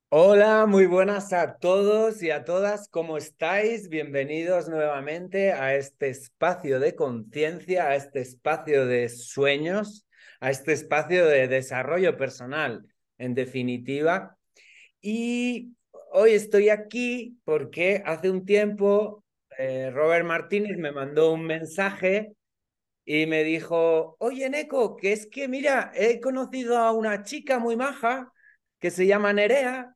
Hola, muy buenas a todos y a todas. ¿Cómo estáis? Bienvenidos nuevamente a este espacio de conciencia, a este espacio de sueños, a este espacio de desarrollo personal, en definitiva. Y hoy estoy aquí porque hace un tiempo Robert Martínez me mandó un mensaje y me dijo, oye, Neko, que es que mira, he conocido a una chica muy maja que se llama Nerea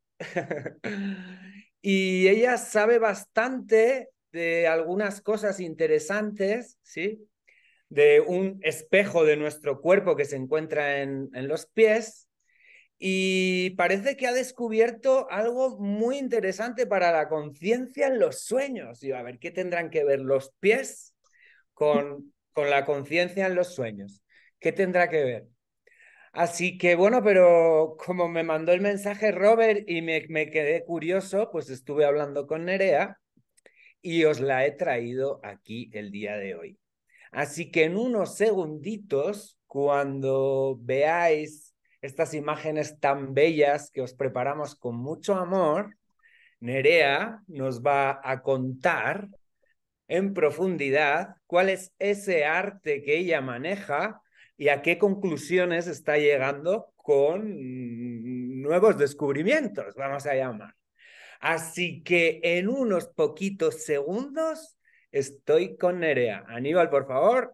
y ella sabe bastante de algunas cosas interesantes, ¿sí? De un espejo de nuestro cuerpo que se encuentra en los pies y parece que ha descubierto algo muy interesante para la conciencia en los sueños. Y a ver, ¿qué tendrán que ver los pies con la conciencia en los sueños? ¿Qué tendrá que ver? Así que bueno, pero como me mandó el mensaje Robert y me quedé curioso, pues estuve hablando con Nerea y os la he traído aquí el día de hoy. Así que en unos segunditos, cuando veáis estas imágenes tan bellas que os preparamos con mucho amor, Nerea nos va a contar en profundidad cuál es ese arte que ella maneja y a qué conclusiones está llegando con nuevos descubrimientos, vamos a llamar. Así que en unos poquitos segundos estoy con Nerea. Aníbal, por favor.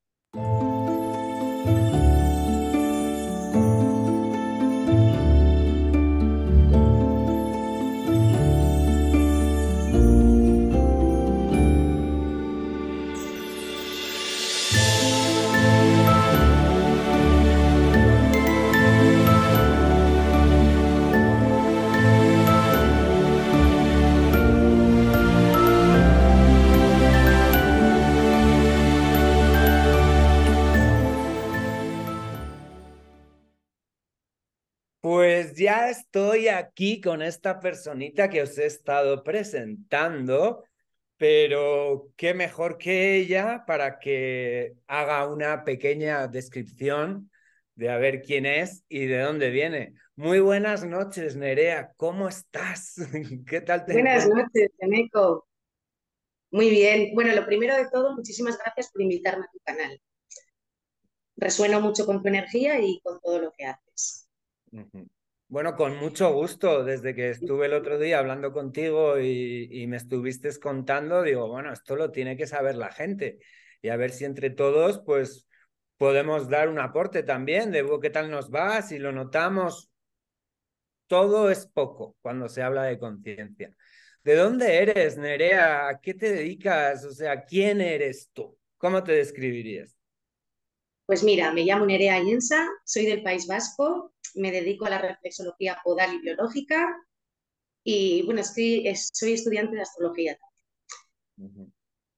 Pues ya estoy aquí con esta personita que os he estado presentando, pero qué mejor que ella para que haga una pequeña descripción de a ver quién es y de dónde viene. Muy buenas noches, Nerea, ¿cómo estás? ¿Qué tal te Buenas encuentras? noches, Eneco. Muy bien. Bueno, lo primero de todo, muchísimas gracias por invitarme a tu canal. Resueno mucho con tu energía y con todo lo que haces. Ujú. Bueno, con mucho gusto. Desde que estuve el otro día hablando contigo y me estuviste contando, digo, bueno, esto lo tiene que saber la gente. Y a ver si entre todos, pues, podemos dar un aporte también de qué tal nos va, si lo notamos. Todo es poco cuando se habla de conciencia. ¿De dónde eres, Nerea? ¿A qué te dedicas? O sea, ¿quién eres tú? ¿Cómo te describirías? Pues mira, me llamo Nerea Yensa, soy del País Vasco, me dedico a la reflexología podal y biológica y bueno, soy estudiante de astrología. Ujú.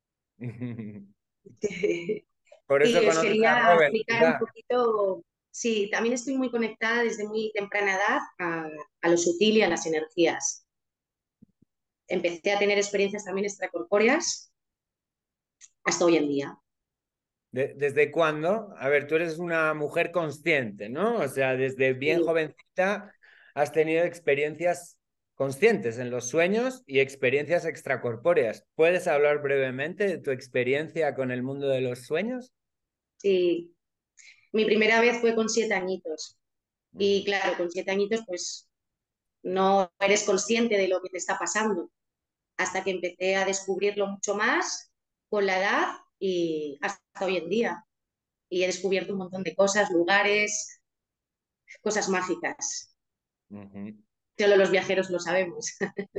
Por eso Y os conoces a quería Robert, explicar un ¿verdad? poquito, sí, también estoy muy conectada desde muy temprana edad a lo sutil y a las energías. Empecé a tener experiencias también extracorpóreas hasta hoy en día. ¿Desde cuándo? A ver, tú eres una mujer consciente, ¿no? O sea, desde bien Sí, jovencita has tenido experiencias conscientes en los sueños y experiencias extracorpóreas. ¿Puedes hablar brevemente de tu experiencia con el mundo de los sueños? sí. Mi primera vez fue con 7 añitos. Y Ujú. claro, con 7 añitos, pues no eres consciente de lo que te está pasando. Hasta que empecé a descubrirlo mucho más con la edad y hasta hoy en día. Y he descubierto un montón de cosas, lugares, cosas mágicas. Ujú. Solo los viajeros lo sabemos.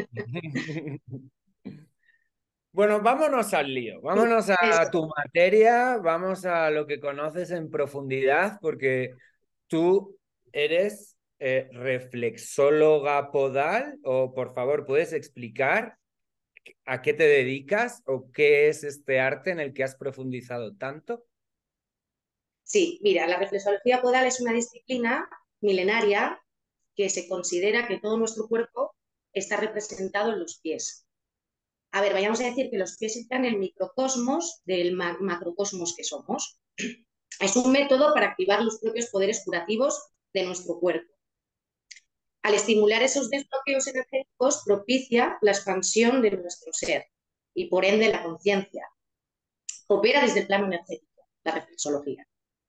Bueno, vámonos al lío, vámonos a Eso. tu materia, vamos a lo que conoces en profundidad, porque tú eres reflexóloga podal, o por favor, ¿puedes explicar a qué te dedicas o qué es este arte en el que has profundizado tanto? Sí, mira, la reflexología podal es una disciplina milenaria que se considera que todo nuestro cuerpo está representado en los pies. A ver, vayamos a decir que los pies están en el microcosmos del macrocosmos que somos. Es un método para activar los propios poderes curativos de nuestro cuerpo. Al estimular esos desbloqueos energéticos, propicia la expansión de nuestro ser y, por ende, la conciencia. Opera desde el plano energético, la reflexología.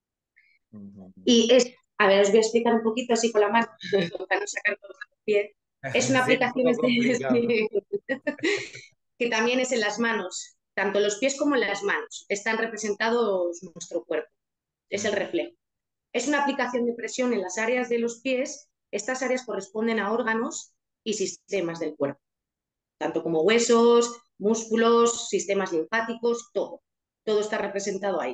Y es, a ver, os voy a explicar un poquito así con la mano, para no sacar todo el pie. Es una Sí, un aplicación poco complicado. que también es en las manos, tanto los pies como en las manos. Están representados nuestro cuerpo, es el reflejo. Es una aplicación de presión en las áreas de los pies. Estas áreas corresponden a órganos y sistemas del cuerpo, tanto como huesos, músculos, sistemas linfáticos, todo. Todo está representado ahí.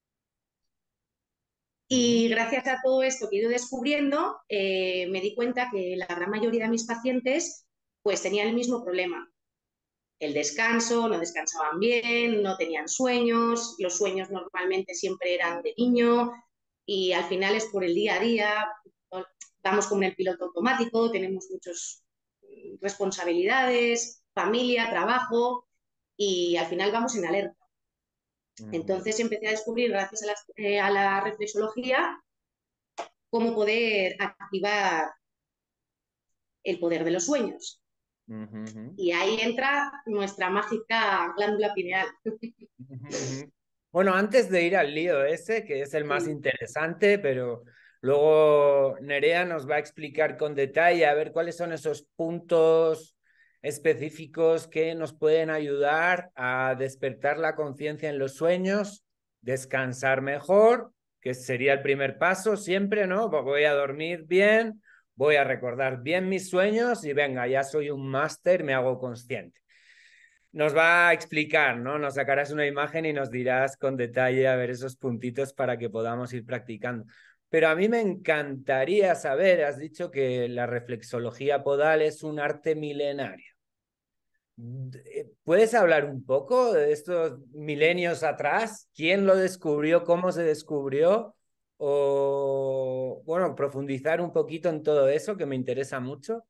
Y gracias a todo esto que he ido descubriendo, me di cuenta que la gran mayoría de mis pacientes pues tenían el mismo problema. El descanso, no descansaban bien, no tenían sueños, los sueños normalmente siempre eran de niño y al final es por el día a día, vamos como en el piloto automático, tenemos muchas responsabilidades, familia, trabajo y al final vamos en alerta. Entonces empecé a descubrir, gracias a la reflexología, cómo poder activar el poder de los sueños. Y ahí entra nuestra mágica glándula pineal. Bueno, antes de ir al lío ese, que es el más Sí, interesante, pero luego Nerea nos va a explicar con detalle a ver cuáles son esos puntos específicos que nos pueden ayudar a despertar la conciencia en los sueños, descansar mejor, que sería el primer paso siempre, ¿no? Voy a dormir bien, voy a recordar bien mis sueños y venga, ya soy un máster, me hago consciente. Nos va a explicar, ¿no? Nos sacarás una imagen y nos dirás con detalle a ver esos puntitos para que podamos ir practicando. Pero a mí me encantaría saber, has dicho que la reflexología podal es un arte milenario. ¿Puedes hablar un poco de estos milenios atrás? ¿Quién lo descubrió? ¿Cómo se descubrió? O, bueno, profundizar un poquito en todo eso que me interesa mucho.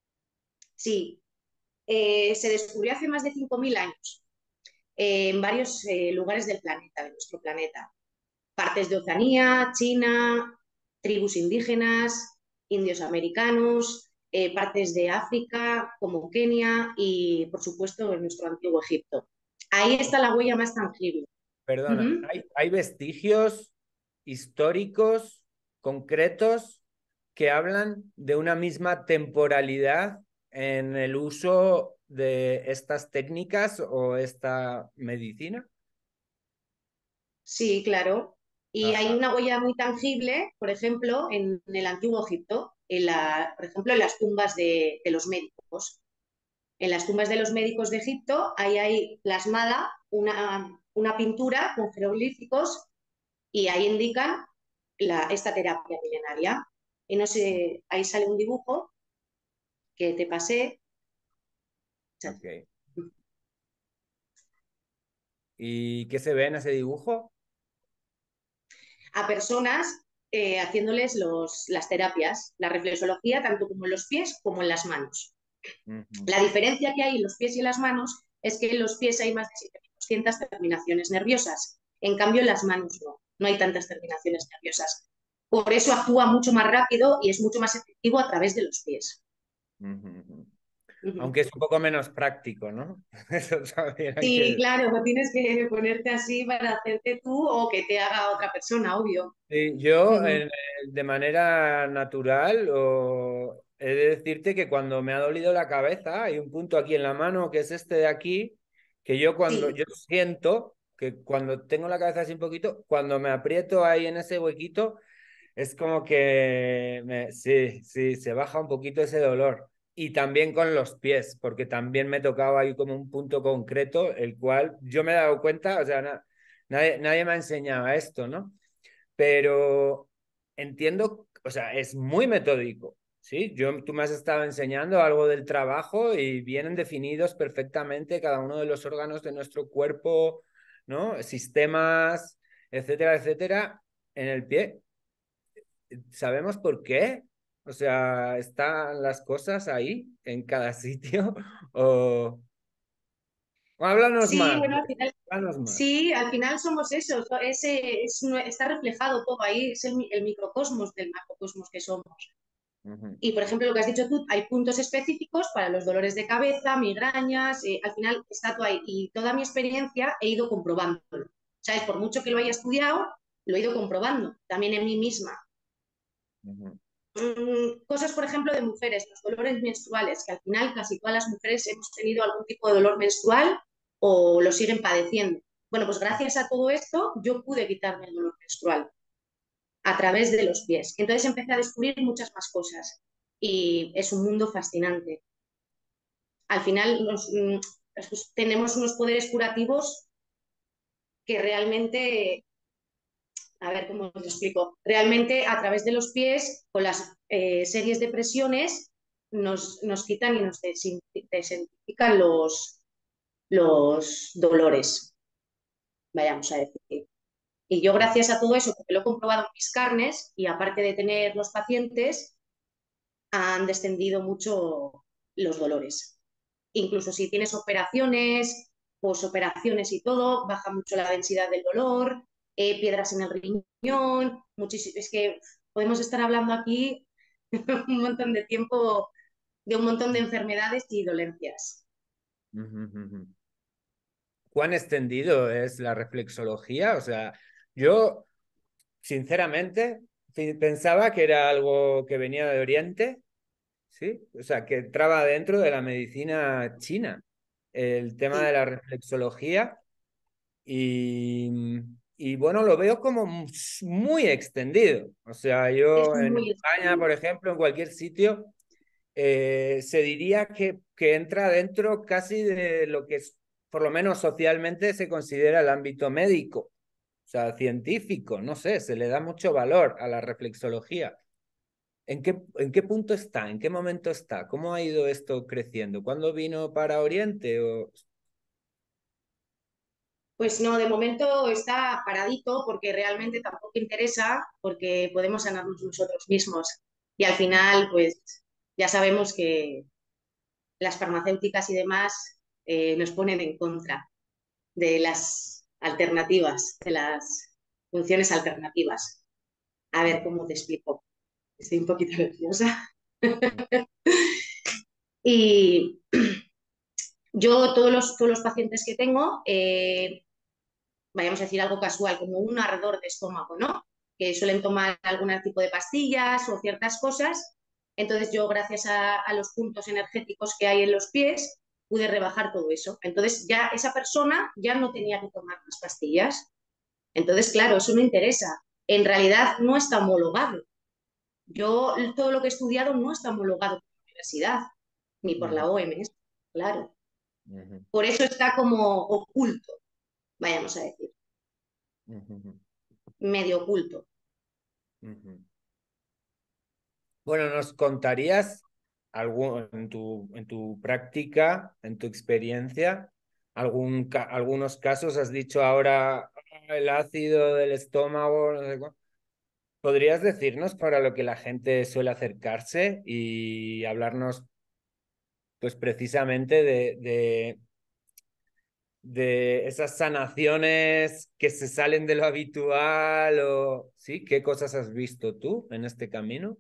sí. Se descubrió hace más de 5.000 años en varios lugares del planeta, de nuestro planeta. Partes de Oceanía, China, tribus indígenas, indios americanos, partes de África como Kenia y, por supuesto, en nuestro antiguo Egipto. Ahí está la huella más tangible. Uh Perdona, -huh. ¿hay vestigios históricos concretos que hablan de una misma temporalidad en el uso de estas técnicas o esta medicina? Sí, claro. Y hay Ajá. una huella muy tangible, por ejemplo, en el antiguo Egipto, por ejemplo, en las tumbas de los médicos. En las tumbas de los médicos de Egipto, ahí hay plasmada una pintura con jeroglíficos y ahí indican esta terapia milenaria. Y no sé, ahí sale un dibujo que te pasé Ok. ¿Y qué se ve en ese dibujo? a personas haciéndoles las terapias, la reflexología, tanto como en los pies como en las manos. Ujú. La diferencia que hay en los pies y en las manos es que en los pies hay más de 7.200 terminaciones nerviosas. En cambio, en las manos no hay tantas terminaciones nerviosas. Por eso actúa mucho más rápido y es mucho más efectivo a través de los pies. Ujú. Uh -huh. Aunque es un poco menos práctico, ¿no? Eso también hay Sí, que... claro, no tienes que ponerte así para hacerte tú o que te haga otra persona, obvio. Sí, Uh yo -huh. de manera natural he de decirte que cuando me ha dolido la cabeza, hay un punto aquí en la mano que es este de aquí, que yo cuando Sí, yo siento que cuando tengo la cabeza así un poquito, cuando me aprieto ahí en ese huequito, es como que sí, sí, se baja un poquito ese dolor. Y también con los pies, porque también me tocaba ahí como un punto concreto, el cual yo me he dado cuenta, o sea, nadie me ha enseñado esto, ¿no? Pero entiendo, o sea, es muy metódico, ¿sí? Tú me has estado enseñando algo del trabajo y vienen definidos perfectamente cada uno de los órganos de nuestro cuerpo, ¿no? Sistemas, etcétera, etcétera, en el pie. ¿Sabemos por qué? O sea, ¿están las cosas ahí en cada sitio? O háblanos sí, más, bueno, al final, háblanos más. sí, al final somos eso, está reflejado todo ahí, es el microcosmos del macrocosmos que somos. ujú, Y, por ejemplo, lo que has dicho tú, hay puntos específicos para los dolores de cabeza, migrañas, al final está todo ahí. Y toda mi experiencia he ido comprobándolo. ¿Sabes? Por mucho que lo haya estudiado, lo he ido comprobando, también en mí misma. ujú, Cosas, por ejemplo, de mujeres, los dolores menstruales, que al final casi todas las mujeres hemos tenido algún tipo de dolor menstrual o lo siguen padeciendo. Bueno, pues gracias a todo esto yo pude quitarme el dolor menstrual a través de los pies. Entonces empecé a descubrir muchas más cosas y es un mundo fascinante. Al final tenemos unos poderes curativos que realmente, a ver cómo os lo explico, realmente a través de los pies, con las series de presiones, nos quitan y nos desintensifican los dolores, vayamos a decir. Y yo gracias a todo eso, porque lo he comprobado en mis carnes y aparte de tener los pacientes, han descendido mucho los dolores. Incluso si tienes operaciones, posoperaciones y todo, baja mucho la densidad del dolor, piedras en el riñón, muchísimo. Es que podemos estar hablando aquí un montón de tiempo de un montón de enfermedades y dolencias. ujú, ujú. ¿Cuán extendido es la reflexología? O sea, yo, sinceramente, pensaba que era algo que venía de Oriente, ¿sí? O sea, que entraba dentro de la medicina china, el tema de Sí, la reflexología. Y, y bueno, lo veo como muy extendido. O sea, es yo en muy España, extendido. por ejemplo, en cualquier sitio, se diría que entra dentro casi de lo que es, por lo menos socialmente se considera el ámbito médico, o sea, científico, no sé, se le da mucho valor a la reflexología. En qué punto está? ¿En qué momento está? ¿Cómo ha ido esto creciendo? ¿Cuándo vino para Oriente? O... Pues no, de momento está paradito porque realmente tampoco interesa, porque podemos sanarnos nosotros mismos. Y al final, pues ya sabemos que las farmacéuticas y demás nos ponen en contra de las alternativas, de las funciones alternativas. A ver cómo te explico. Estoy un poquito nerviosa. Y yo, todos los pacientes que tengo, vayamos a decir algo casual, como un ardor de estómago, ¿no? Que suelen tomar algún tipo de pastillas o ciertas cosas. Entonces yo, gracias a los puntos energéticos que hay en los pies, pude rebajar todo eso. Entonces ya esa persona ya no tenía que tomar las pastillas. Entonces, claro, eso me interesa. En realidad no está homologado. Yo todo lo que he estudiado no está homologado por la universidad ni por Ujú, la OMS, claro. ujú, Por eso está como oculto, vayamos a decir, ujú, medio oculto. ujú. Bueno, ¿nos contarías en tu práctica, en tu experiencia, algunos casos? Has dicho ahora el ácido del estómago, no sé ¿Podrías decirnos para lo que la gente suele acercarse y hablarnos, pues precisamente de esas sanaciones que se salen de lo habitual o sí, ¿qué cosas has visto tú en este camino?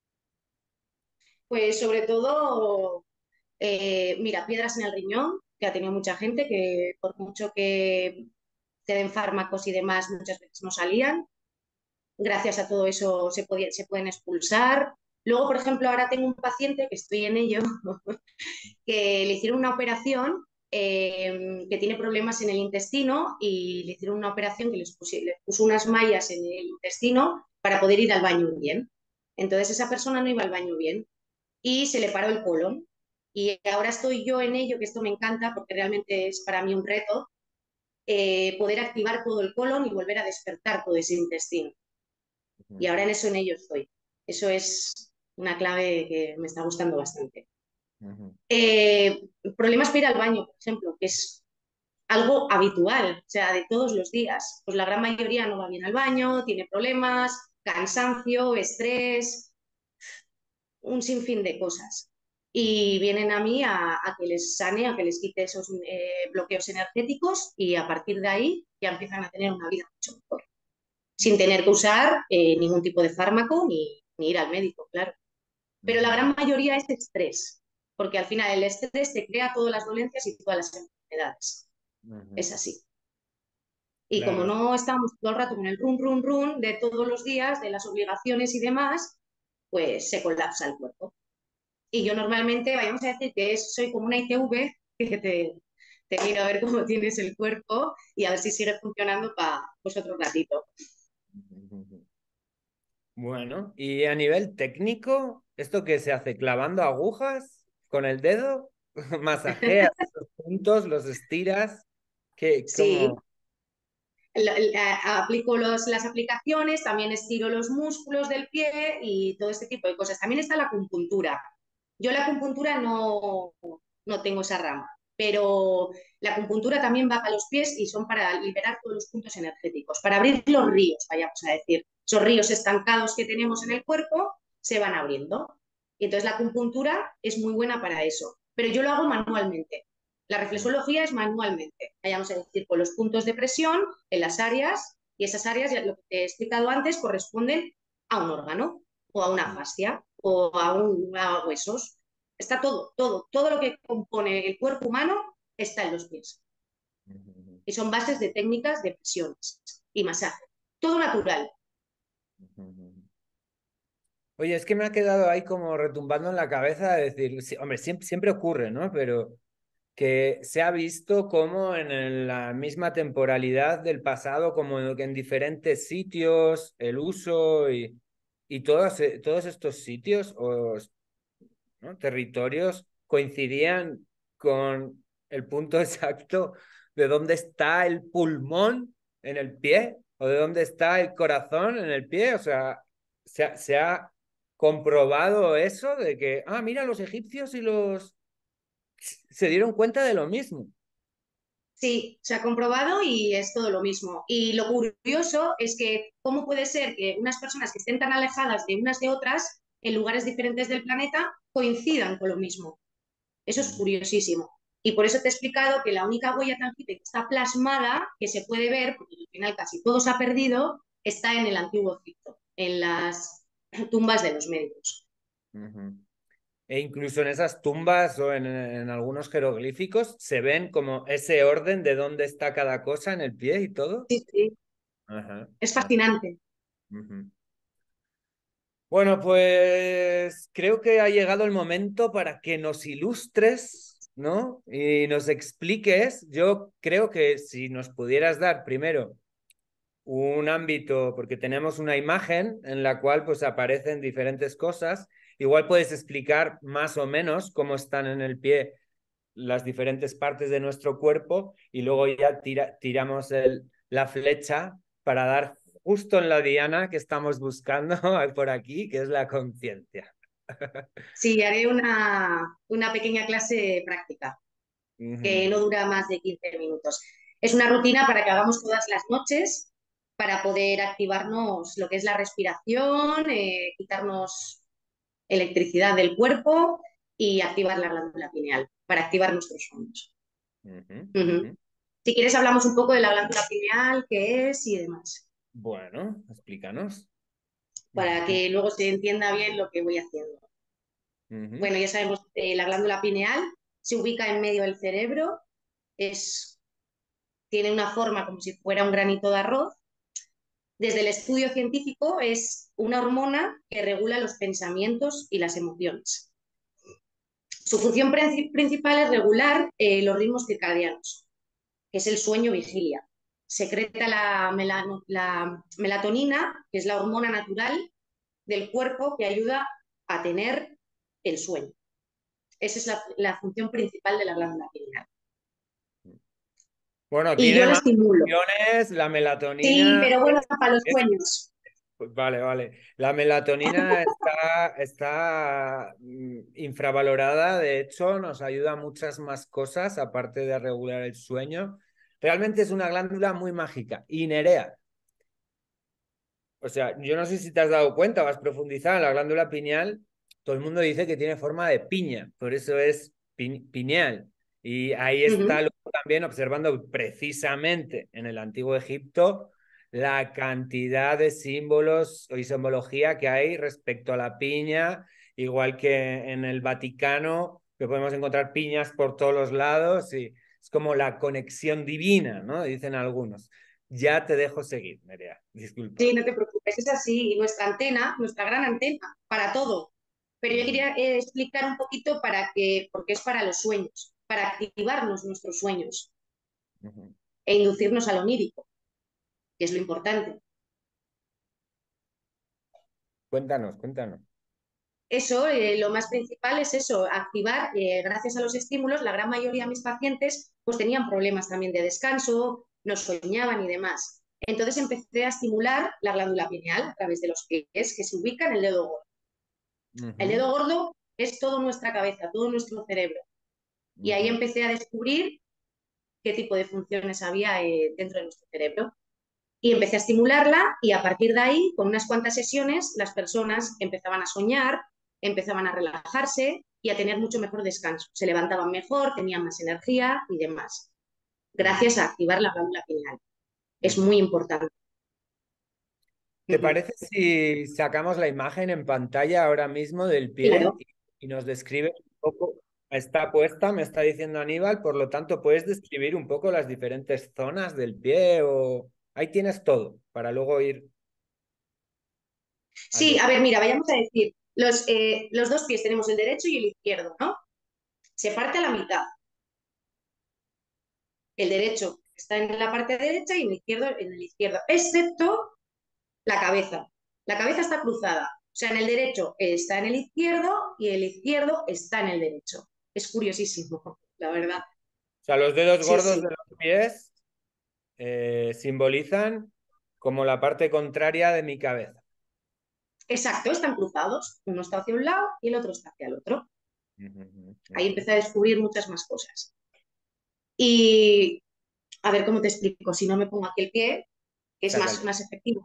Pues sobre todo, mira, piedras en el riñón, que ha tenido mucha gente que por mucho que te den fármacos y demás, muchas veces no salían. Gracias a todo eso se pueden expulsar. Luego, por ejemplo, ahora tengo un paciente que estoy en ello, que le hicieron una operación que tiene problemas en el intestino y le hicieron una operación que le puso unas mallas en el intestino para poder ir al baño bien. Entonces esa persona no iba al baño bien y se le paró el colon. Y ahora estoy yo en ello, que esto me encanta porque realmente es para mí un reto, poder activar todo el colon y volver a despertar todo ese intestino. Y ahora en ello estoy. Eso es una clave que me está gustando bastante. Ujú, Eh, Problemas para ir al baño, por ejemplo, que es algo habitual, o sea, de todos los días. Pues la gran mayoría no va bien al baño, tiene problemas, cansancio, estrés, un sinfín de cosas. ujú, Y vienen a mí a que les sane, a que les quite esos bloqueos energéticos y a partir de ahí ya empiezan a tener una vida mucho mejor, sin ujú, tener que usar ningún tipo de fármaco ni ir al médico, claro. pero la gran mayoría es estrés, porque al final el estrés te crea todas las dolencias y todas las enfermedades. Es así. Y como Claro. no estamos todo el rato con el run, run, run de todos los días, de las obligaciones y demás, pues se colapsa el cuerpo. Y yo normalmente, vayamos a decir que soy como una ITV, que te miro a ver cómo tienes el cuerpo y a ver si sigue funcionando para pues otro ratito. Bueno, y a nivel técnico, ¿esto qué se hace? ¿Clavando agujas con el dedo? ¿Masajeas los puntos, los estiras? ¿Qué, Sí, cómo? aplico las aplicaciones, también estiro los músculos del pie y todo este tipo de cosas. También está la acupuntura. Yo la acupuntura no tengo esa rama, pero la acupuntura también va para los pies y son para liberar todos los puntos energéticos, para abrir los ríos, vayamos a decir. Esos ríos estancados que tenemos en el cuerpo se van abriendo. Y entonces la acupuntura es muy buena para eso, pero yo lo hago manualmente. La reflexología es manualmente, vayamos a decir, con los puntos de presión en las áreas, y esas áreas, ya lo que te he explicado antes, corresponden a un órgano o a una fascia o a huesos. Está todo lo que compone el cuerpo humano está en los pies. Y son bases de técnicas de presiones y masaje. Todo natural. Oye, es que me ha quedado ahí como retumbando en la cabeza de decir, sí, hombre, siempre ocurre, ¿no? Pero que se ha visto como en la misma temporalidad del pasado, como que en diferentes sitios, el uso y todos estos sitios o, ¿no? territorios coincidían con el punto exacto de dónde está el pulmón en el pie o de dónde está el corazón en el pie. O sea, se ha comprobado eso de que, ah, mira, los egipcios y los se dieron cuenta de lo mismo. Sí, se ha comprobado y es todo lo mismo. Y lo curioso es que cómo puede ser que unas personas que estén tan alejadas de unas de otras en lugares diferentes del planeta coincidan con lo mismo. Eso es curiosísimo. Y por eso te he explicado que la única huella tangible que está plasmada, que se puede ver, porque al final casi todo se ha perdido, está en el antiguo Egipto, en las tumbas de los médicos. Ujú. E incluso en esas tumbas o en algunos jeroglíficos se ven como ese orden de dónde está cada cosa en el pie y todo. Sí, sí. Ajá, Es ajá, fascinante. ujú. Bueno, pues creo que ha llegado el momento para que nos ilustres, ¿no? Y nos expliques. Yo creo que si nos pudieras dar primero un ámbito, porque tenemos una imagen en la cual pues aparecen diferentes cosas, igual puedes explicar más o menos cómo están en el pie las diferentes partes de nuestro cuerpo y luego ya tiramos la flecha para dar justo en la diana que estamos buscando por aquí, que es la conciencia. Sí, haré una pequeña clase práctica, que no dura más de 15 minutos. Es una rutina para que hagamos todas las noches para poder activarnos lo que es la respiración, quitarnos electricidad del cuerpo y activar la glándula pineal para activar nuestros sueños. Si quieres hablamos un poco de la glándula pineal, qué es y demás, Bueno, explícanos. para que luego se entienda bien lo que voy haciendo. Bueno, ya sabemos, la glándula pineal se ubica en medio del cerebro, tiene una forma como si fuera un granito de arroz. Desde el estudio científico es una hormona que regula los pensamientos y las emociones. Su función principal es regular los ritmos circadianos, que es el sueño-vigilia. Secreta la melatonina, que es la hormona natural del cuerpo que ayuda a tener el sueño. Esa es la función principal de la glándula pineal. Bueno, Y yo tiene la más estimulo. funciones, la Sí, melatonina. pero bueno, para los sueños. Pues vale, vale. La melatonina está infravalorada, de hecho, nos ayuda a muchas más cosas, aparte de regular el sueño. Realmente es una glándula muy mágica y nerea. O sea, yo no sé si te has dado cuenta o has profundizado en la glándula pineal. Todo el mundo dice que tiene forma de piña, por eso es pineal. Y ahí Uh -huh. está luego también observando precisamente en el antiguo Egipto la cantidad de símbolos y simbología que hay respecto a la piña igual que en el Vaticano, que podemos encontrar piñas por todos los lados y es como la conexión divina, ¿no? Dicen algunos. Ya te dejo seguir, Nerea, Sí, disculpa. no te preocupes, es así. Y nuestra antena, nuestra gran antena, para todo. Pero yo Ujú, quería explicar un poquito porque es para los sueños, para activarnos nuestros sueños ujú. e inducirnos al onírico, que es lo importante. Cuéntanos, cuéntanos. Eso, lo más principal es eso, activar, gracias a los estímulos, la gran mayoría de mis pacientes pues tenían problemas también de descanso, no soñaban y demás. Entonces empecé a estimular la glándula pineal a través de los pies, que se ubica en el dedo gordo. El Ujú, dedo gordo es toda nuestra cabeza, todo nuestro cerebro. Y ahí ujú, empecé a descubrir qué tipo de funciones había dentro de nuestro cerebro. Y empecé a estimularla y a partir de ahí, con unas cuantas sesiones, las personas empezaban a soñar, empezaban a relajarse y a tener mucho mejor descanso. Se levantaban mejor, tenían más energía y demás. Gracias ujú, a activar la glándula pineal. Es muy ujú. importante. ¿Te parece si sacamos la imagen en pantalla ahora mismo del pie Claro. y nos describe un poco? Está puesta, me está diciendo Aníbal, por lo tanto, ¿puedes describir un poco las diferentes zonas del pie o ahí tienes todo para luego ir al Sí, a ver, detalle? mira, vayamos a decir, los dos pies tenemos el derecho y el izquierdo, ¿no? Se parte a la mitad. El derecho está en la parte derecha y el izquierdo en el izquierdo, excepto la cabeza. La cabeza está cruzada. O sea, en el derecho está en el izquierdo y el izquierdo está en el derecho. Es curiosísimo, la verdad. O sea, los dedos Sí, gordos sí. de los pies simbolizan como la parte contraria de mi cabeza. Exacto, están cruzados. Uno está hacia un lado y el otro está hacia el otro. Ujú, ujú, Ahí ujú. empecé a descubrir muchas más cosas. Y a ver cómo te explico, si no me pongo aquí el pie, que es Saca el pie. más efectivo.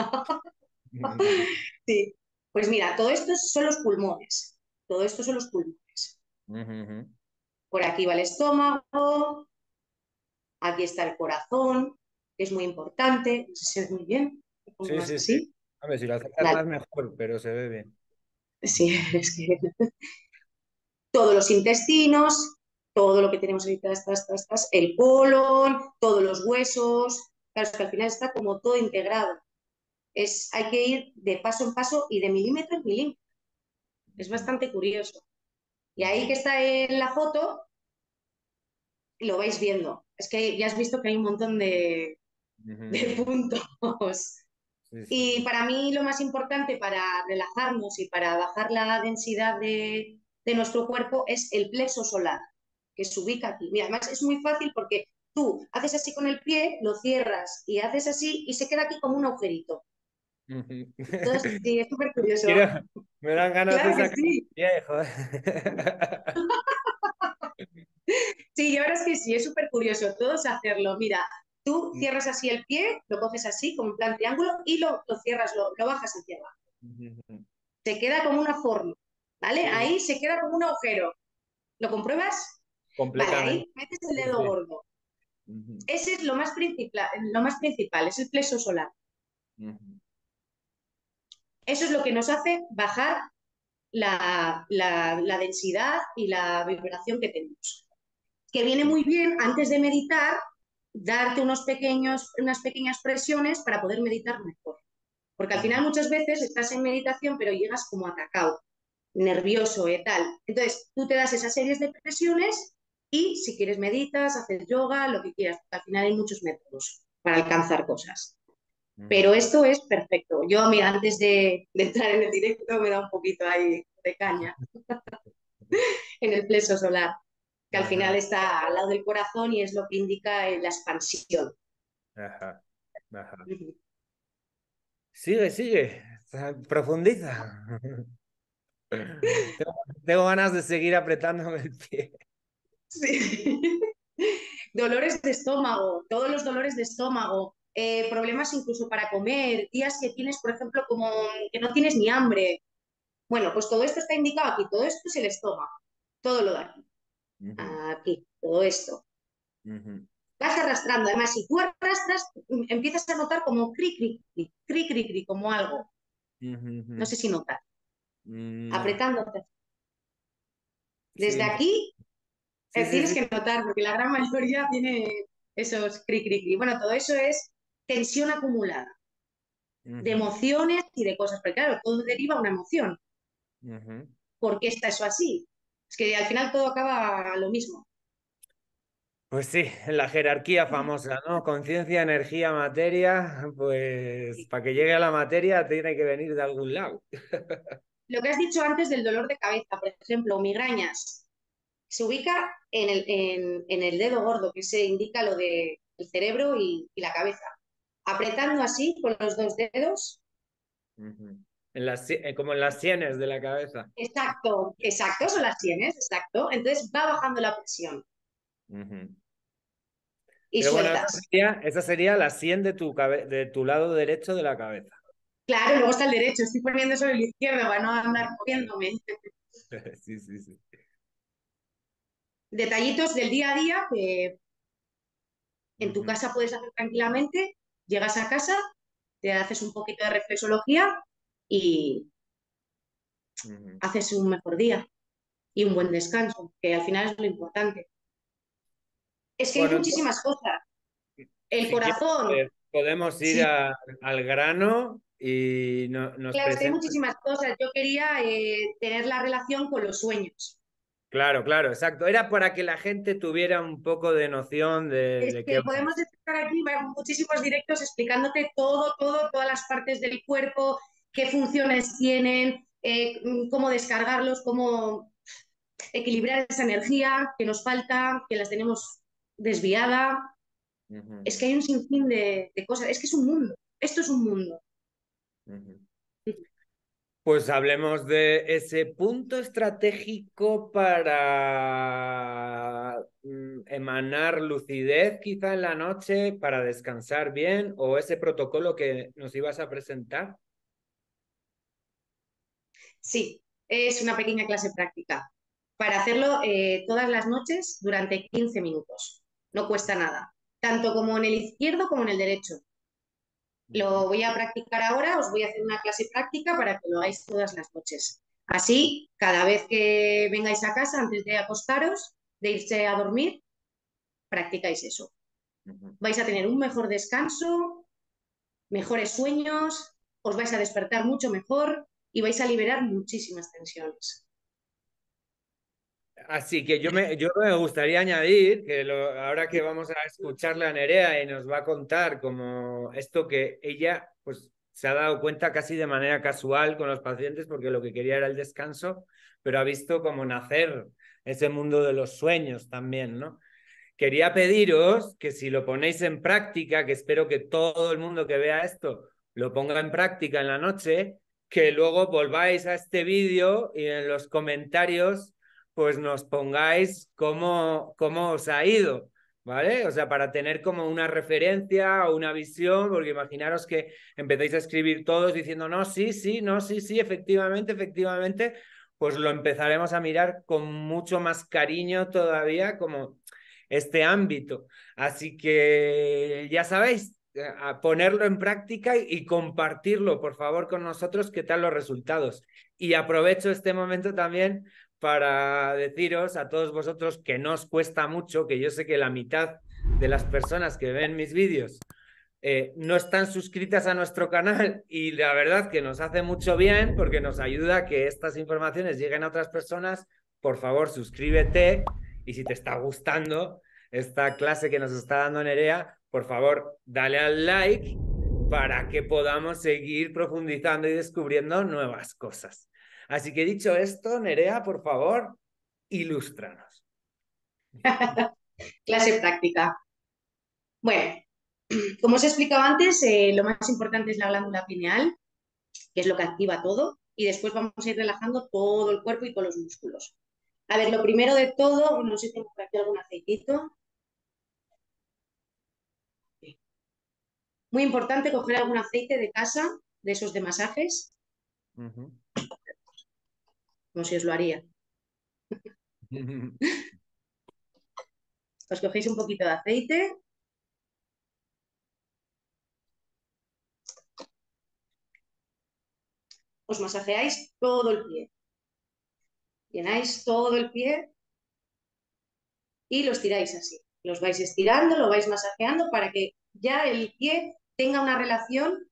Sí. Pues mira, todo esto son los pulmones. Todo esto son los pulmones. Ujú, ujú. Por aquí va el estómago, aquí está el corazón, que es muy importante. No sé si se ve muy bien. Me pongo Sí, más sí, sí. así. A ver, si lo acercas Vale. más mejor, pero se ve bien. Sí, es que todos los intestinos, todo lo que tenemos ahorita, el colon, todos los huesos. Claro, es que al final está como todo integrado. Hay que ir de paso en paso y de milímetro en milímetro. Es Ujú, bastante curioso. Y ahí que ujú, está en la foto, lo vais viendo. Es que ya has visto que hay un montón ujú, de ujú. puntos. Sí, sí, Y sí. para mí lo más importante para relajarnos y para bajar la densidad de nuestro cuerpo es el plexo solar, que se ubica aquí. Mira, además es muy fácil porque tú haces así con el pie, lo cierras y haces así y se queda aquí como un agujerito. Ujú. Entonces, sí, es súper curioso. Quiero, me dan ganas de Claro que sacar el sí. pie, joder. Sí, y ahora es que sí, es súper curioso. Todos hacerlo. Mira, tú cierras así el pie, lo coges así, como un plan triángulo, y lo cierras, lo bajas hacia abajo. Ujú. Se queda como una forma, ¿vale? Sí, sí, Ahí se queda como un agujero. ¿Lo compruebas? Vale, completamente. ahí metes el Sí, dedo sí. gordo. Ujú, Ese es lo más principal, es el plexo solar. ujú, Eso es lo que nos hace bajar la densidad y la vibración que tenemos. Que viene muy bien antes de meditar, darte unas pequeñas presiones para poder meditar mejor. Porque al ujú, final muchas veces estás en meditación, pero llegas como atacado, nervioso y tal. Entonces, tú te das esas series de presiones y si quieres meditas, haces yoga, lo que quieras. Al final hay muchos métodos para alcanzar cosas. Pero ujú. esto es perfecto. Yo, mira, antes de entrar en el directo me da un poquito ahí de caña en el plexo solar, que al final Ajá, está al lado del corazón y es lo que indica la expansión. ajá, ajá. Sigue, sigue. Profundiza. Tengo ganas de seguir apretándome el pie. Sí. Dolores de estómago, todos los dolores de estómago, problemas incluso para comer, días que tienes, por ejemplo, como que no tienes ni hambre. Bueno, pues todo esto está indicado aquí, todo esto es el estómago, todo lo de aquí, Ujú, aquí, todo esto. ujú, Vas arrastrando, además, si tú arrastras, empiezas a notar como cri, cri, cri, cri, cri, cri, como algo. ujú, No ujú. sé si notas. No. apretándote. Desde Sí, aquí sí, sí, tienes sí. que notar, porque la gran mayoría tiene esos cri, cri, cri. Bueno, todo eso es tensión acumulada de Ujú, emociones y de cosas, pero claro, todo deriva de una emoción. ujú. ¿Por qué está eso así? Es que al final todo acaba lo mismo. Pues sí, la jerarquía famosa, ¿no? Conciencia, energía, materia, pues para que llegue a la materia tiene que venir de algún lado. Lo que has dicho antes del dolor de cabeza, por ejemplo, migrañas, se ubica en el dedo gordo, que se indica lo del cerebro y la cabeza. Apretando así con los dos dedos. Ujú. Como en las sienes de la cabeza. Exacto, exacto, son las sienes, exacto. Entonces va bajando la presión Ujú. y Pero bueno, sueltas. esa sería la sien de tu lado derecho de la cabeza. Claro, luego está el derecho, estoy poniendo sobre el izquierdo para no andar moviéndome. Sí, sí, sí. Detallitos del día a día que en tu Ujú, casa puedes hacer tranquilamente. Llegas a casa, te haces un poquito de reflexología y ujú. haces un mejor día y un buen descanso, que al final es lo importante. Es que hay Bueno, muchísimas cosas. El si quieres, corazón, podemos ir sí, al grano y nos claro, es que hay presentas. muchísimas cosas. Yo quería tener la relación con los sueños. Claro, claro, exacto. Era para que la gente tuviera un poco de noción Es de qué que va podemos esto. estar aquí muchísimos directos explicándote todo, todo, todas las partes del cuerpo, qué funciones tienen, cómo descargarlos, cómo equilibrar esa energía que nos falta, que las tenemos desviada. Es Ujú, que hay un sinfín de cosas. Es que es un mundo. Esto es un mundo. ujú. Pues hablemos de ese punto estratégico para emanar lucidez quizá en la noche, para descansar bien, o ese protocolo que nos ibas a presentar. Sí, es una pequeña clase práctica para hacerlo todas las noches durante 15 minutos. No cuesta nada, tanto como en el izquierdo como en el derecho. Ujú, Lo voy a practicar ahora, os voy a hacer una clase práctica para que lo hagáis todas las noches. Así, cada vez que vengáis a casa, antes de acostaros, de irse a dormir, practicáis eso. ujú. Vais a tener un mejor descanso, mejores sueños, os vais a despertar mucho mejor y vais a liberar muchísimas tensiones. Así que yo me gustaría añadir que ahora que vamos a escucharle a Nerea y nos va a contar como esto que ella pues se ha dado cuenta casi de manera casual con los pacientes porque lo que quería era el descanso, pero ha visto como nacer ese mundo de los sueños también, ¿no? Quería pediros que si lo ponéis en práctica, que espero que todo el mundo que vea esto lo ponga en práctica en la noche, que luego volváis a este vídeo y en los comentarios pues nos pongáis cómo os ha ido, ¿vale? O sea, para tener como una referencia o una visión, porque imaginaros que empezáis a escribir todos diciendo, no, sí, sí, no, sí, sí, efectivamente, efectivamente, pues lo empezaremos a mirar con mucho más cariño todavía, como este ámbito. Así que ya sabéis, a ponerlo en práctica y compartirlo, por favor, con nosotros, qué tal los resultados. Y aprovecho este momento también para deciros a todos vosotros que no os cuesta mucho, que yo sé que la mitad de las personas que ven mis vídeos no están suscritas a nuestro canal y la verdad que nos hace mucho bien porque nos ayuda a que estas informaciones lleguen a otras personas. Por favor, suscríbete y si te está gustando esta clase que nos está dando Nerea, por favor, dale al like para que podamos seguir profundizando y descubriendo nuevas cosas. Así que dicho esto, Nerea, por favor, ilústranos. Clase práctica. Bueno, como os he explicado antes, lo más importante es la glándula pineal, que es lo que activa todo, y después vamos a ir relajando todo el cuerpo y todos los músculos. A ver, lo primero de todo, no sé si tengo por aquí algún aceitito. Muy importante coger algún aceite de casa, de esos de masajes, Uh -huh. como si os lo haría. Os cogéis un poquito de aceite, os masajeáis todo el pie. Llenáis todo el pie y los tiráis así. Los vais estirando, lo vais masajeando para que ya el pie tenga una relación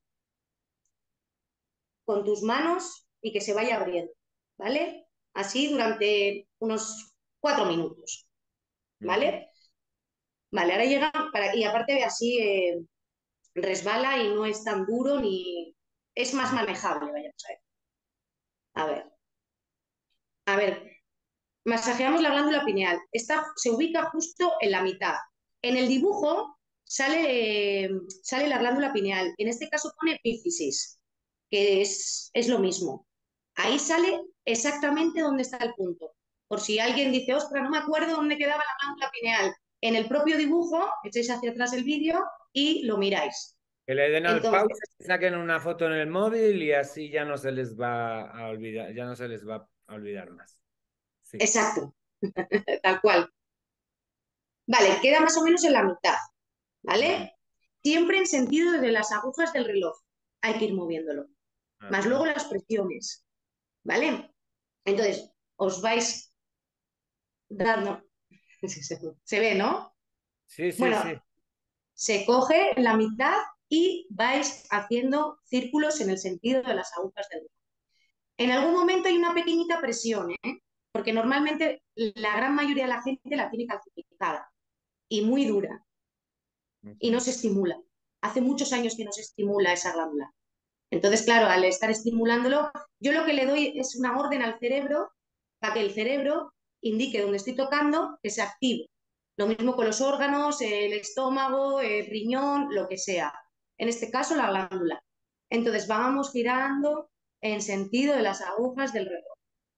con tus manos y que se vaya abriendo, ¿vale? Así durante unos 4 minutos, ¿vale? Vale, ahora llega, y aparte así resbala y no es tan duro ni es más manejable, vayamos a ver. A ver, a ver, masajeamos la glándula pineal. Esta se ubica justo en la mitad. En el dibujo sale la glándula pineal. En este caso pone epífisis, que es lo mismo. Ahí sale exactamente dónde está el punto. Por si alguien dice, ostras, no me acuerdo dónde quedaba la glándula pineal. En el propio dibujo, echáis hacia atrás el vídeo y lo miráis. Que le den al Entonces, pause, saquen una foto en el móvil y así ya no se les va a olvidar, ya no se les va a olvidar más. Sí. exacto, tal cual. Vale, queda más o menos en la mitad, ¿vale? Siempre en sentido de las agujas del reloj. Hay que ir moviéndolo. Más Ajá. luego las presiones, ¿vale? Entonces, os vais dando... Se ve, ¿no? Sí, sí, Bueno, sí. se coge en la mitad y vais haciendo círculos en el sentido de las agujas del reloj. En algún momento hay una pequeñita presión, ¿eh? Porque normalmente la gran mayoría de la gente la tiene calcificada y muy dura y no se estimula. Hace muchos años que no se estimula esa glándula. Entonces, claro, al estar estimulándolo, yo lo que le doy es una orden al cerebro para que el cerebro indique dónde estoy tocando, que se active. Lo mismo con los órganos, el estómago, el riñón, lo que sea. En este caso, la glándula. Entonces, vamos girando en sentido de las agujas del reloj.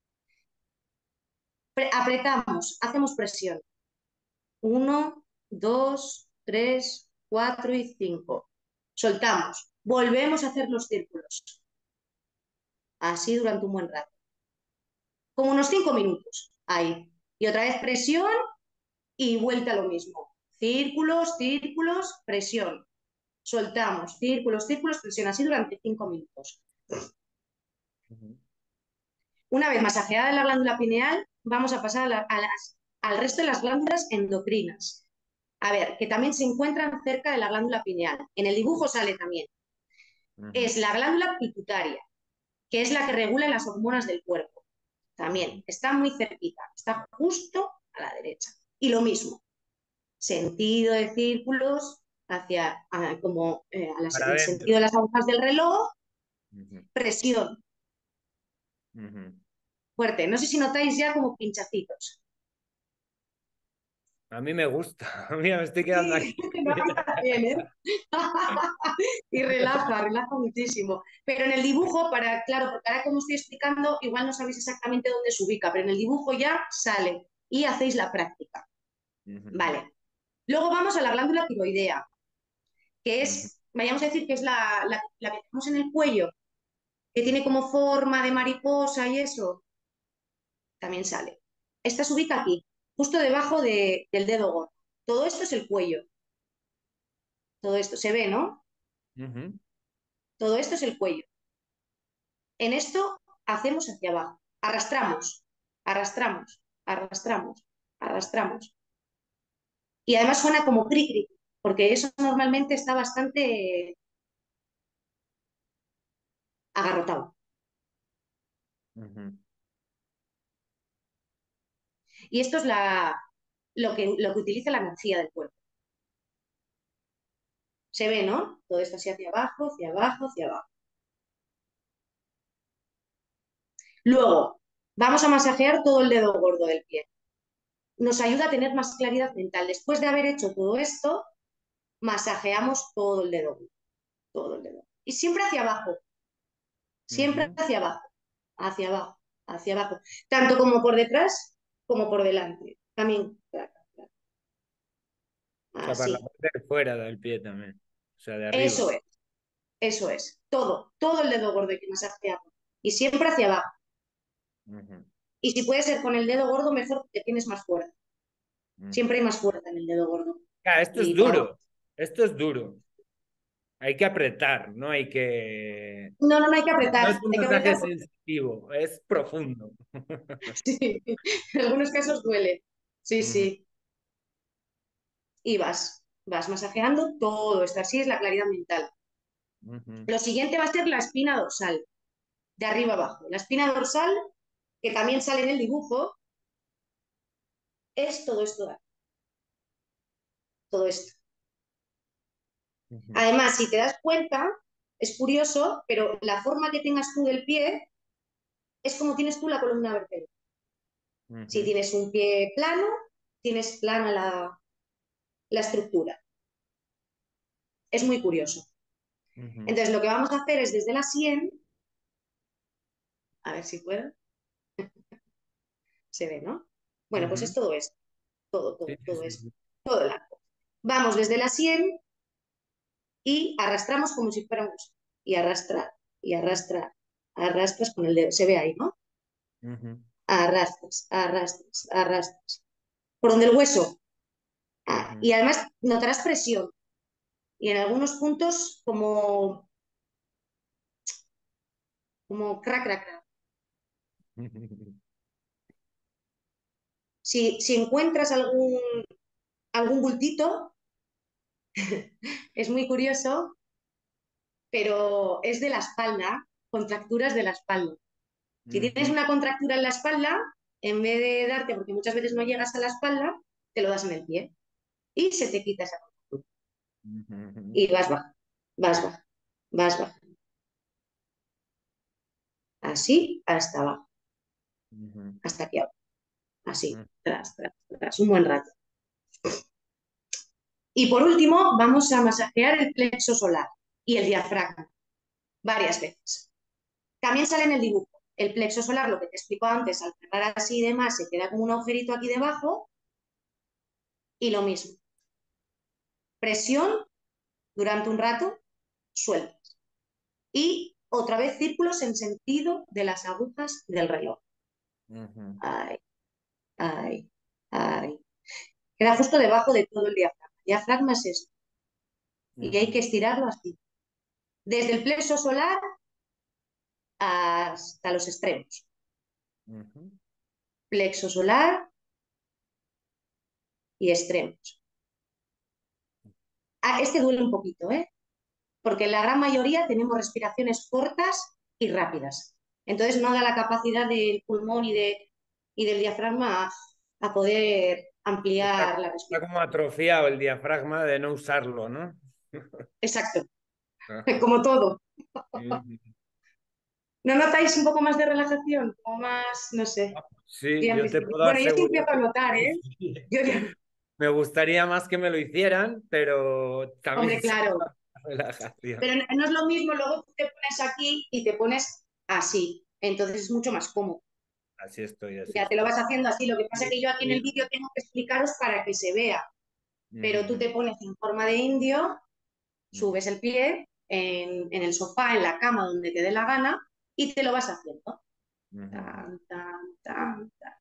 Apretamos, hacemos presión. 1, 2, 3, 4 y 5. Soltamos. Volvemos a hacer los círculos. Así durante un buen rato. Como unos 5 minutos. Ahí. Y otra vez presión y vuelta a lo mismo. Círculos, círculos, presión. Soltamos. Círculos, círculos, presión. Así durante 5 minutos. Una vez masajeada la glándula pineal, vamos a pasar al resto de las glándulas endocrinas. A ver, que también se encuentran cerca de la glándula pineal. En el dibujo sale también. Es la glándula pituitaria, que es la que regula las hormonas del cuerpo. También está muy cerquita, está justo a la derecha. Y lo mismo, sentido de círculos hacia como Para el adentro. sentido de las agujas del reloj, Ujú, presión ujú. fuerte. No sé si notáis ya como pinchacitos. A mí me gusta. Mira, me estoy quedando aquí. Sí, no, a mí también, ¿eh? Y relaja, relaja muchísimo. Pero en el dibujo, claro, porque ahora como estoy explicando, igual no sabéis exactamente dónde se ubica, pero en el dibujo ya sale y hacéis la práctica. Ujú, Vale. Luego vamos a la glándula tiroidea, que ujú. es, vayamos a decir que es la que tenemos en el cuello, que tiene como forma de mariposa y eso, también sale. Esta se ubica aquí, justo debajo del dedo gordo. Todo esto es el cuello. Todo esto se ve, ¿no? Ujú. Todo esto es el cuello. En esto hacemos hacia abajo, arrastramos, arrastramos, arrastramos, arrastramos. Y además suena como cri cri, porque eso normalmente está bastante agarrotado. Ujú. Y esto es lo que utiliza la energía del cuerpo. Se ve, ¿no? Todo esto así hacia abajo, hacia abajo, hacia abajo. Luego, vamos a masajear todo el dedo gordo del pie. Nos ayuda a tener más claridad mental. Después de haber hecho todo esto, masajeamos todo el dedo gordo, todo el dedo. Y siempre siempre Ujú. hacia abajo, hacia abajo, hacia abajo. Tanto como por detrás como por delante. También, O sea, para la así. parte de fuera del pie también. O sea, de arriba. Eso es, eso es. Todo el dedo gordo hay que masajearlo. Y siempre hacia abajo. Ujú, Y si puede ser con el dedo gordo, mejor porque tienes más fuerza. ujú. Siempre hay más fuerza en el dedo gordo. Ah, esto es Y por abajo. duro. Esto es duro. hay que apretar, no hay que... No, no, no hay que No es apretar, un hay que masaje apretar, sensitivo, es profundo. sí, en algunos casos duele. Sí, Ujú, sí. Y vas masajeando todo esto, así es la claridad mental. ujú, Lo siguiente va a ser la espina dorsal, de arriba abajo. La espina dorsal, que también sale en el dibujo, es todo esto, todo esto. ujú, Además, si te das cuenta, es curioso, pero la forma que tengas tú del pie es como tienes tú la columna vertebral. Si ujú, tienes un pie plano, tienes plana la estructura. Es muy curioso. ujú. Entonces, lo que vamos a hacer es desde la sien, a ver si puedo, se ve, ¿no? Bueno, pues es Ujú. todo esto, todo, Sí, todo, sí, todo sí, esto, sí. todo el arco. Vamos desde la sien y arrastramos como si fuéramos, y arrastrar, y arrastrar, arrastras con el dedo, se ve ahí, ¿no? Ujú, Arrastras, arrastras, arrastras. Por donde el hueso. ujú, Y además notarás presión. Y en algunos puntos como crack, crack, crack. ujú, Si encuentras algún bultito, es muy curioso, pero es de la espalda, contracturas de la espalda. Si tienes ujú, una contractura en la espalda, en vez de darte, porque muchas veces no llegas a la espalda, te lo das en el pie y se te quita esa contractura. ujú, Y vas baja, vas baja, vas baja. Así hasta abajo, ujú, hasta aquí abajo. Así, ujú, tras, tras, tras, un buen rato. Y por último, vamos a masajear el plexo solar y el diafragma varias veces. También sale en el dibujo. El plexo solar, lo que te explico antes, al cerrar así y demás, se queda como un agujerito aquí debajo y lo mismo. Presión durante un rato, sueltas. Y otra vez círculos en sentido de las agujas del reloj. ujú, Ay, ay, ay. Queda justo debajo de todo el diafragma. El diafragma es esto. Y hay ujú, que estirarlo así. Desde el plexo solar hasta los extremos. ujú. Plexo solar y extremos. Este duele un poquito, ¿eh? Porque la gran mayoría tenemos respiraciones cortas y rápidas. Entonces no da la capacidad del pulmón y del diafragma a poder ampliar la Está respiración. como atrofiado el diafragma de no usarlo, ¿no? Exacto, Ajá. como todo. Ujú. ¿No notáis un poco más de relajación? Como más, no sé. Sí, yo te puedo Bueno, yo sí asegurar empiezo a notar, que ¿eh? sí. Yo ya- Me gustaría más que me lo hicieran, pero también Hombre, se claro. relajación. Pero no es lo mismo, luego tú te pones aquí y te pones así. Entonces es mucho más cómodo. Así estoy, así Ya te lo estoy. vas haciendo así. Lo que pasa es Sí, que yo aquí en el sí. vídeo tengo que explicaros para que se vea. Pero tú Ujú, te pones en forma de indio, ujú, subes el pie en el sofá, en la cama, donde te dé la gana, y te lo vas haciendo. ujú, Tan, tan, tan, tan.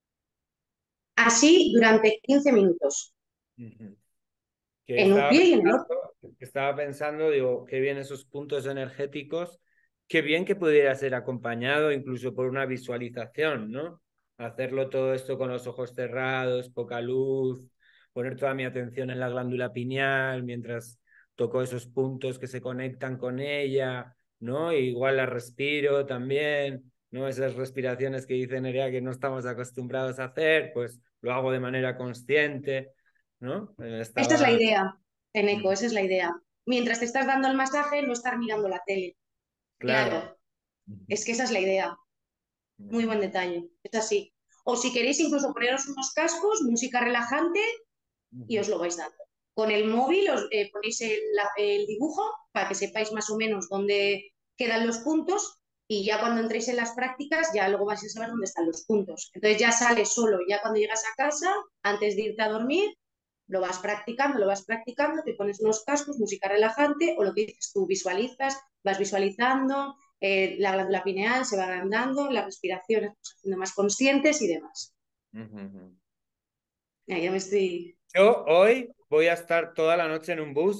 Así durante 15 minutos, ujú. Que en un pie y en el otro. estaba pensando, digo, qué bien esos puntos energéticos, qué bien que pudiera ser acompañado incluso por una visualización, ¿no? Hacerlo todo esto con los ojos cerrados, poca luz, poner toda mi atención en la glándula pineal mientras toco esos puntos que se conectan con ella, ¿no? E igual la respiro también, ¿no? Esas respiraciones que dice Nerea que no estamos acostumbrados a hacer, pues lo hago de manera consciente, ¿no? Esta es la Estaba... idea, Eneco, Mm, esa es la idea. Mientras te estás dando el masaje, no estar mirando la tele. claro. Claro, Ujú, es que esa es la idea. Muy buen ujú, detalle, es así. O si queréis incluso poneros unos cascos, música relajante y ujú, os lo vais dando. Con el móvil os ponéis el dibujo para que sepáis más o menos dónde quedan los puntos y ya cuando entréis en las prácticas ya luego vais a saber dónde están los puntos. Entonces ya sale solo, ya cuando llegas a casa, antes de irte a dormir, lo vas practicando, te pones unos cascos, música relajante o lo que dices tú, visualizas, vas visualizando, la glándula pineal se va agrandando, las respiraciones vas haciendo más conscientes y demás. ujú, ujú. Ya me estoy... Yo hoy voy a estar toda la noche en un bus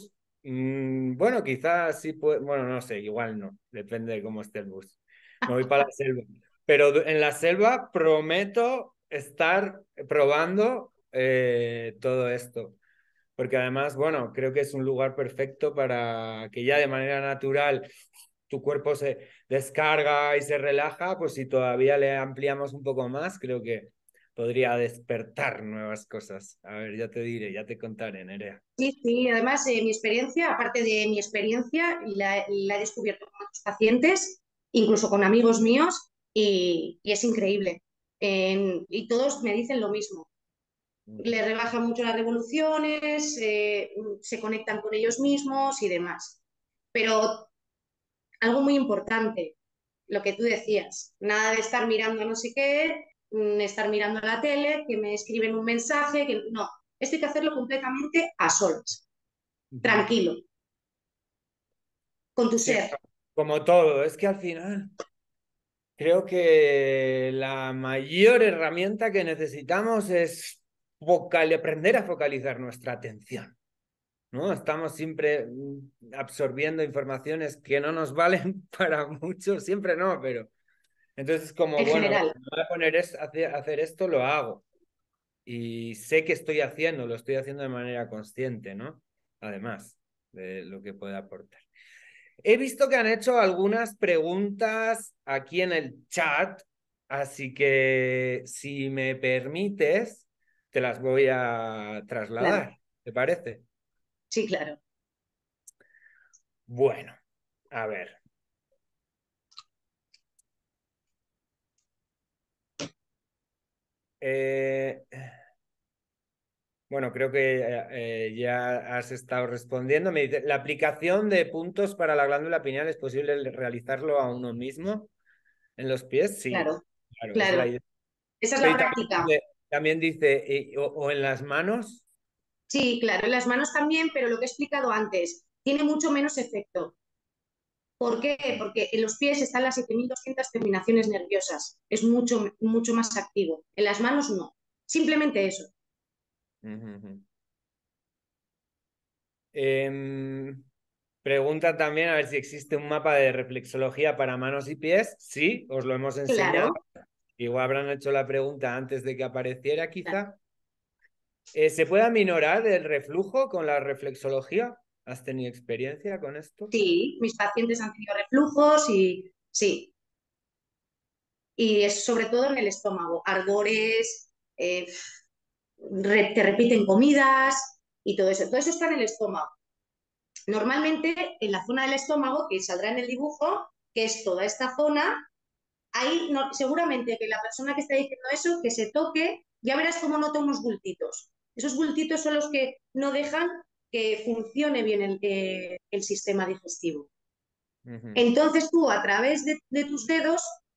Bueno, quizás sí puede, bueno, no sé, igual no, depende de cómo esté el bus. Me voy para la selva. Pero en la selva prometo estar probando todo esto. Porque además, bueno, creo que es un lugar perfecto para que ya de manera natural tu cuerpo se descarga y se relaja, pues si todavía le ampliamos un poco más, creo que podría despertar nuevas cosas. A ver, ya te diré, ya te contaré, Nerea. Sí, sí, además mi experiencia, aparte de mi experiencia, la he descubierto con otros pacientes, incluso con amigos míos, y es increíble. Y todos me dicen lo mismo. Les rebaja mucho las revoluciones, se conectan con ellos mismos y demás. Pero algo muy importante, lo que tú decías, nada de estar mirando no sé qué, estar mirando la tele, que me escriben un mensaje, que no, esto hay que hacerlo completamente a solas, tranquilo, con tu Sí, ser. como todo, es que al final creo que la mayor herramienta que necesitamos es aprender a focalizar nuestra atención, ¿no? Estamos siempre absorbiendo informaciones que no nos valen para mucho, siempre no, pero entonces como, En bueno, vale, general, me voy a poner hacer esto, lo hago. Y sé que estoy haciendo, lo estoy haciendo de manera consciente, ¿no? Además de lo que puede aportar. He visto que han hecho algunas preguntas aquí en el chat, así que si me permites, te las voy a claro, trasladar. ¿Te parece? sí, claro. Bueno, a ver. Eh, bueno, creo que ya has estado respondiendo. Me dice, ¿la aplicación de puntos para la glándula pineal es posible realizarlo a uno mismo en los pies? Sí, Claro, claro, es la claro. idea. Esa es la Pero práctica. también dice, o en las manos. Sí, claro, en las manos también, pero lo que he explicado antes, tiene mucho menos efecto. ¿Por qué? Porque en los pies están las 7.200 terminaciones nerviosas. Es mucho, mucho más activo. En las manos no. Simplemente eso. Ujú, ujú. Em, Pregunta también a ver si existe un mapa de reflexología para manos y pies. Sí, os lo hemos enseñado. Claro, Igual habrán hecho la pregunta antes de que apareciera, claro. quizá. ¿Se puede aminorar el reflujo con la reflexología? ¿Has tenido experiencia con esto? Sí, mis pacientes han tenido reflujos y sí. Y es sobre todo en el estómago. Ardores, te repiten comidas y todo eso. Todo eso está en el estómago. Normalmente en la zona del estómago, que saldrá en el dibujo, que es toda esta zona, ahí no, seguramente que la persona que está diciendo eso, que se toque, ya verás cómo nota unos bultitos. Esos bultitos son los que no dejan que funcione bien el sistema digestivo. Ujú, Entonces tú a través de tus dedos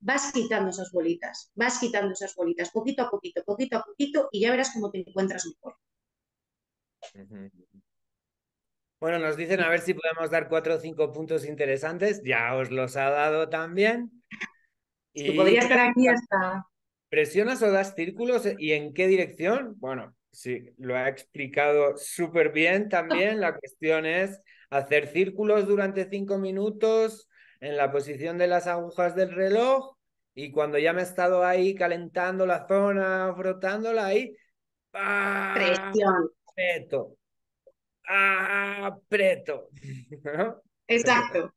vas quitando esas bolitas, poquito a poquito, y ya verás cómo te encuentras mejor. ujú. Bueno, nos dicen a ver si podemos dar 4 o 5 puntos interesantes. Ya os los ha dado también. Tú Y podrías estar aquí hasta... ¿presionas o das círculos y en qué dirección? Bueno, sí, lo ha explicado súper bien también. La cuestión es hacer círculos durante 5 minutos en la posición de las agujas del reloj y cuando ya me he estado ahí calentando la zona, frotándola ahí, ¡ah! Presión. Aprieto, aprieto. ¿No? Exacto.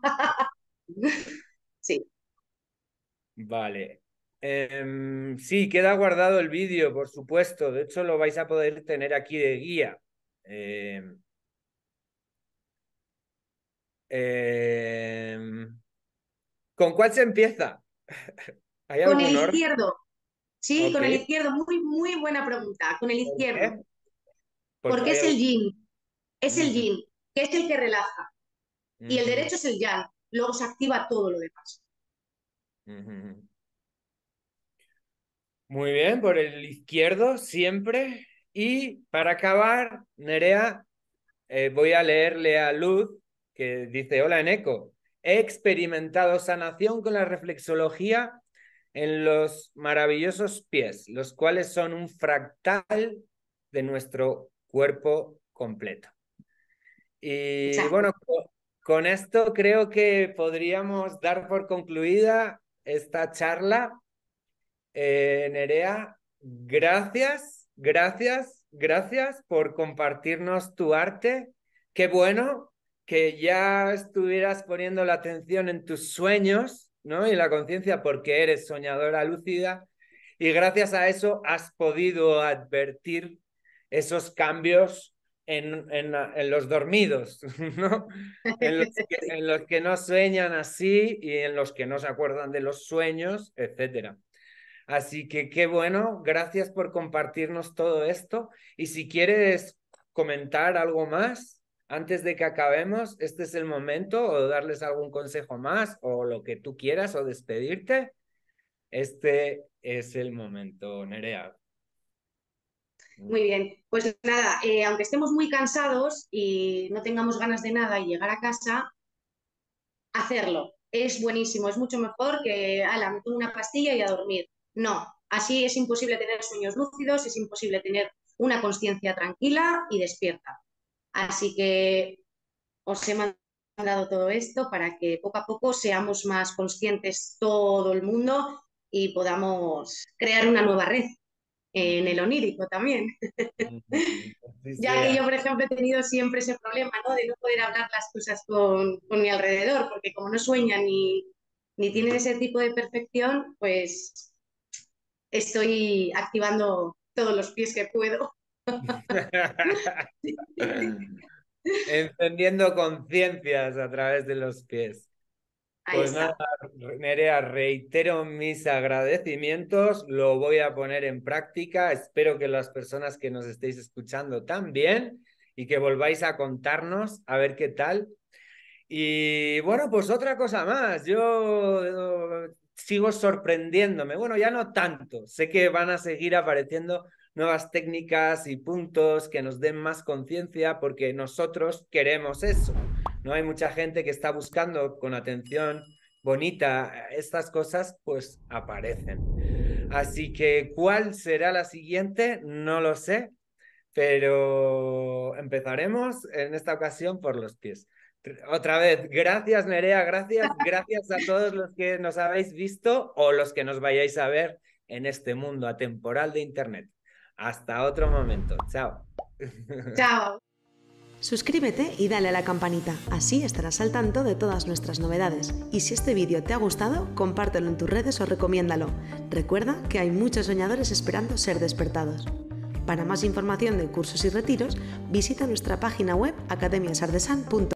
Sí. Vale. Sí, queda guardado el vídeo, por supuesto. De hecho, lo vais a poder tener aquí de guía. Em, em, ¿Con cuál se empieza? ¿Hay Con el algún orden? izquierdo. Sí, Ok. con el izquierdo. Muy, muy buena pregunta. Con el ¿Por izquierdo. qué? Porque Porque hay es el algún... yin. Es el Ujú, yin, que es el que relaja. Y el ujú, derecho es el yang. Luego se activa todo lo demás. ujú. Muy bien, por el izquierdo siempre. Y para acabar, Nerea, voy a leerle a Luz, que dice, hola Eneco, he experimentado sanación con la reflexología en los maravillosos pies, los cuales son un fractal de nuestro cuerpo completo. Y Exacto. bueno, con esto creo que podríamos dar por concluida esta charla. Nerea, gracias, gracias, gracias por compartirnos tu arte. Qué bueno que ya estuvieras poniendo la atención en tus sueños, ¿no? Y la conciencia porque eres soñadora lúcida. Y gracias a eso has podido advertir esos cambios en los dormidos, ¿no? Sí. En los que no sueñan así y en los que no se acuerdan de los sueños, etcétera. Así que qué bueno, gracias por compartirnos todo esto. Y si quieres comentar algo más antes de que acabemos, este es el momento, o darles algún consejo más, o lo que tú quieras, o despedirte. Este es el momento, Nerea. Muy bien, pues nada, aunque estemos muy cansados y no tengamos ganas de nada y llegar a casa, hacerlo. Es buenísimo, es mucho mejor que, ala, me tomo una pastilla y a dormir. No, así es imposible tener sueños lúcidos, es imposible tener una conciencia tranquila y despierta. Así que os he mandado todo esto para que poco a poco seamos más conscientes todo el mundo y podamos crear una nueva red en el onírico también. Así Ya que sea. yo, por ejemplo, he tenido siempre ese problema, ¿no? De no poder hablar las cosas con mi alrededor, porque como no sueñan ni tienen ese tipo de perfección, pues estoy activando todos los pies que puedo. Encendiendo conciencias a través de los pies. Ahí Pues nada, está. Nerea, reitero mis agradecimientos, lo voy a poner en práctica, espero que las personas que nos estéis escuchando también y que volváis a contarnos a ver qué tal. Y bueno, pues otra cosa más, yo sigo sorprendiéndome, bueno, ya no tanto, sé que van a seguir apareciendo nuevas técnicas y puntos que nos den más conciencia porque nosotros queremos eso, ¿no? Hay mucha gente que está buscando con atención bonita estas cosas, pues aparecen. Así que, ¿cuál será la siguiente? No lo sé, pero empezaremos en esta ocasión por los pies. Otra vez, gracias Nerea, gracias, gracias a todos los que nos habéis visto o los que nos vayáis a ver en este mundo atemporal de Internet. Hasta otro momento. Chao. Chao. Suscríbete y dale a la campanita, así estarás al tanto de todas nuestras novedades. Y si este vídeo te ha gustado, compártelo en tus redes o recomiéndalo. Recuerda que hay muchos soñadores esperando ser despertados. Para más información de cursos y retiros, visita nuestra página web academiasardesan.com.